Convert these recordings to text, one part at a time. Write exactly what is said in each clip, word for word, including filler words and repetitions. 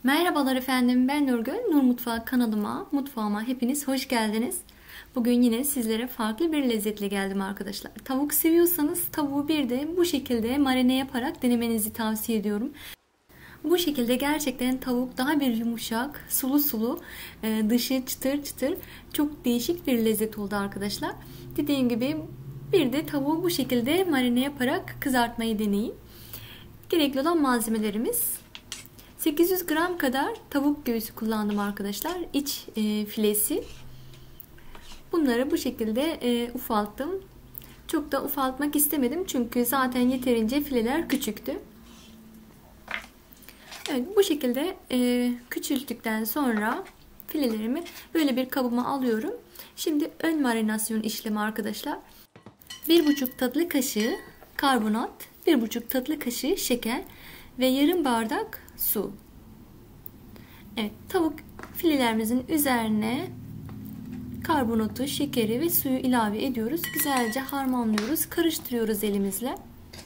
Merhabalar efendim, ben Nurgül. Nur Mutfağı kanalıma, mutfağıma hepiniz hoş geldiniz. Bugün yine sizlere farklı bir lezzetle geldim arkadaşlar. Tavuk seviyorsanız tavuğu bir de bu şekilde marine yaparak denemenizi tavsiye ediyorum. Bu şekilde gerçekten tavuk daha bir yumuşak, sulu sulu, dışı çıtır çıtır, çok değişik bir lezzet oldu arkadaşlar. Dediğim gibi bir de tavuğu bu şekilde marine yaparak kızartmayı deneyin. Gerekli olan malzemelerimiz: sekiz yüz gram kadar tavuk göğsü kullandım arkadaşlar. İç e, filesi. Bunları bu şekilde e, ufalttım. Çok da ufaltmak istemedim çünkü zaten yeterince fileler küçüktü. Evet, bu şekilde e, küçülttükten sonra filelerimi böyle bir kabıma alıyorum. Şimdi ön marinasyon işlemi arkadaşlar. bir buçuk tatlı kaşığı karbonat, bir buçuk tatlı kaşığı şeker ve yarım bardak su. Evet, tavuk filelerimizin üzerine karbonatı, şekeri ve suyu ilave ediyoruz. Güzelce harmanlıyoruz, karıştırıyoruz elimizle.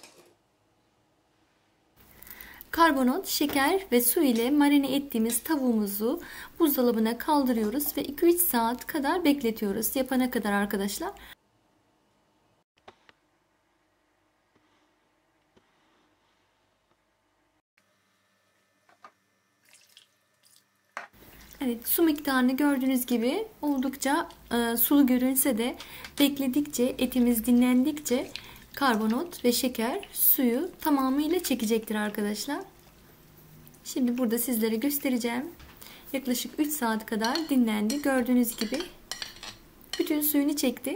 Karbonat, şeker ve su ile marine ettiğimiz tavuğumuzu buzdolabına kaldırıyoruz ve iki üç saat kadar bekletiyoruz. Yapana kadar arkadaşlar. Evet, su miktarını gördüğünüz gibi oldukça e, sulu görünse de bekledikçe, etimiz dinlendikçe karbonat ve şeker suyu tamamıyla çekecektir arkadaşlar. Şimdi burada sizlere göstereceğim. Yaklaşık üç saat kadar dinlendi. Gördüğünüz gibi bütün suyunu çekti.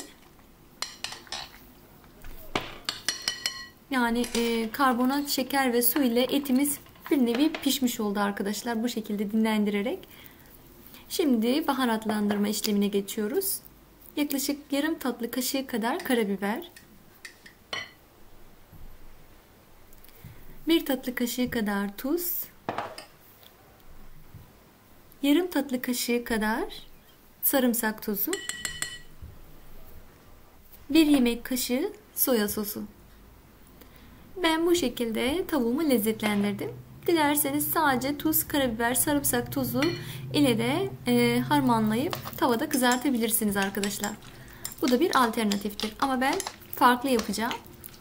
Yani e, karbonat, şeker ve su ile etimiz bir nevi pişmiş oldu arkadaşlar. Bu şekilde dinlendirerek. Şimdi baharatlandırma işlemine geçiyoruz. Yaklaşık yarım tatlı kaşığı kadar karabiber, bir tatlı kaşığı kadar tuz, yarım tatlı kaşığı kadar sarımsak tozu, bir yemek kaşığı soya sosu. Ben bu şekilde tavuğumu lezzetlendirdim. Dilerseniz sadece tuz, karabiber, sarımsak tozu ile de e, harmanlayıp tavada kızartabilirsiniz arkadaşlar. Bu da bir alternatiftir. Ama ben farklı yapacağım.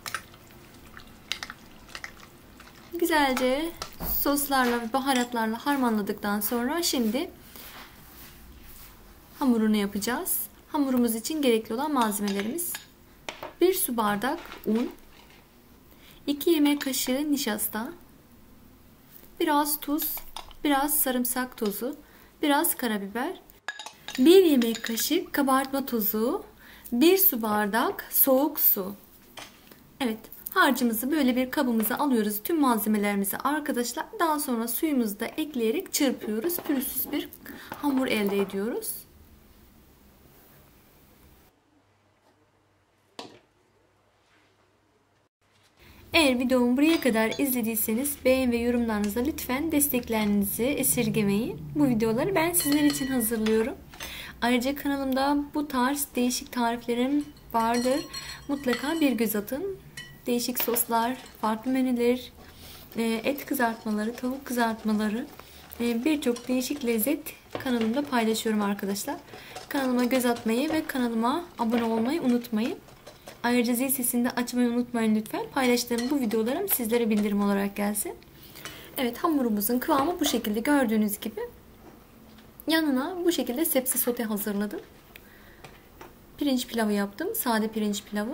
Güzelce soslarla ve baharatlarla harmanladıktan sonra şimdi hamurunu yapacağız. Hamurumuz için gerekli olan malzemelerimiz: bir su bardak un, iki yemek kaşığı nişasta, biraz tuz, biraz sarımsak tozu, biraz karabiber, bir yemek kaşığı kabartma tozu, bir su bardak soğuk su. Evet, harcımızı böyle bir kabımıza alıyoruz. Tüm malzemelerimizi arkadaşlar. Daha sonra suyumuzu da ekleyerek çırpıyoruz. Pürüzsüz bir hamur elde ediyoruz. Eğer videomu buraya kadar izlediyseniz beğen ve yorumlarınızla lütfen desteklerinizi esirgemeyin. Bu videoları ben sizler için hazırlıyorum. Ayrıca kanalımda bu tarz değişik tariflerim vardır. Mutlaka bir göz atın. Değişik soslar, farklı menüler, et kızartmaları, tavuk kızartmaları, birçok değişik lezzet kanalımda paylaşıyorum arkadaşlar. Kanalıma göz atmayı ve kanalıma abone olmayı unutmayın. Ayrıca zil sesini de açmayı unutmayın lütfen. Paylaştığım bu videolarım sizlere bildirim olarak gelsin. Evet, hamurumuzun kıvamı bu şekilde gördüğünüz gibi. Yanına bu şekilde sebze sote hazırladım. Pirinç pilavı yaptım. Sade pirinç pilavı.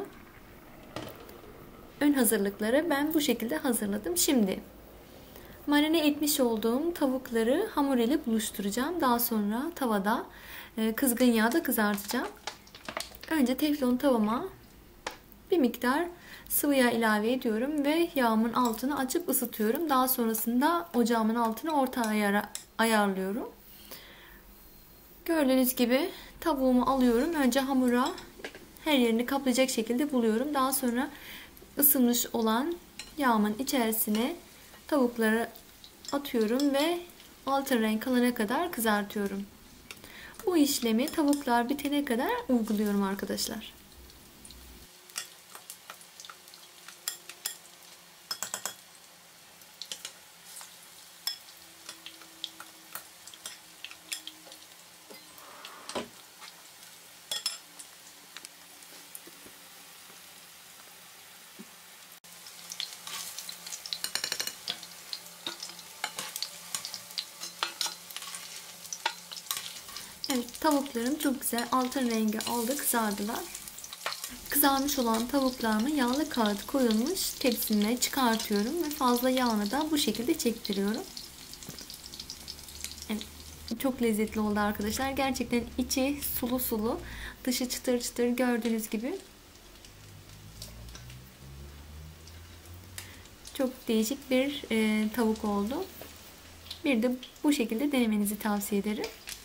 Ön hazırlıkları ben bu şekilde hazırladım. Şimdi marine etmiş olduğum tavukları hamur ile buluşturacağım. Daha sonra tavada kızgın yağda kızartacağım. Önce teflon tavama bir miktar sıvı yağ ilave ediyorum ve yağımın altını açıp ısıtıyorum. Daha sonrasında ocağımın altını orta ayara ayarlıyorum. Gördüğünüz gibi tavuğumu alıyorum. Önce hamura her yerini kaplayacak şekilde buluyorum. Daha sonra ısınmış olan yağımın içerisine tavukları atıyorum ve altın renk alana kadar kızartıyorum. Bu işlemi tavuklar bitene kadar uyguluyorum arkadaşlar. Evet, tavuklarım çok güzel altın rengi aldı, kızardılar. Kızarmış olan tavuklarımı yağlı kağıt koyulmuş tepsime çıkartıyorum ve fazla yağını da bu şekilde çektiriyorum. Evet, çok lezzetli oldu arkadaşlar. Gerçekten içi sulu sulu, dışı çıtır çıtır, gördüğünüz gibi. Çok değişik bir e, tavuk oldu. Bir de bu şekilde denemenizi tavsiye ederim.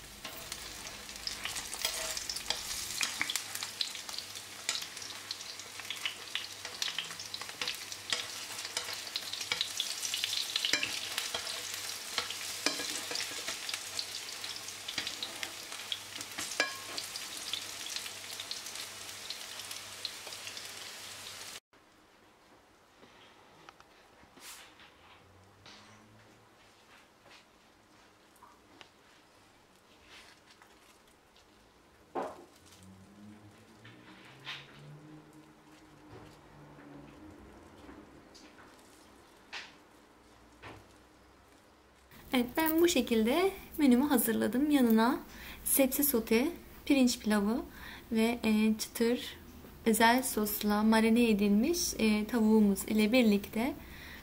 Evet, ben bu şekilde menümü hazırladım. Yanına sebze sote, pirinç pilavı ve e, çıtır özel sosla marine edilmiş e, tavuğumuz ile birlikte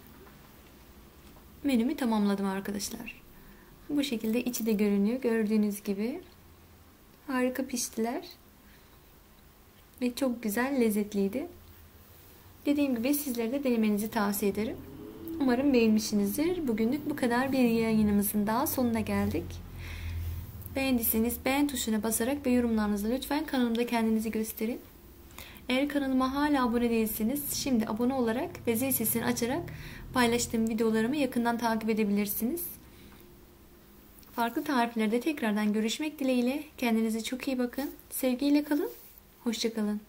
menümü tamamladım arkadaşlar. Bu şekilde içi de görünüyor. Gördüğünüz gibi harika piştiler ve çok güzel, lezzetliydi. Dediğim gibi sizlere de denemenizi tavsiye ederim. Umarım beğenmişsinizdir. Bugünlük bu kadar, bir yayınımızın daha sonuna geldik. Beğendiyseniz beğen tuşuna basarak ve yorumlarınızı lütfen kanalımda kendinizi gösterin. Eğer kanalıma hala abone değilseniz şimdi abone olarak ve zil sesini açarak paylaştığım videolarımı yakından takip edebilirsiniz. Farklı tariflerde tekrardan görüşmek dileğiyle. Kendinize çok iyi bakın. Sevgiyle kalın. Hoşça kalın.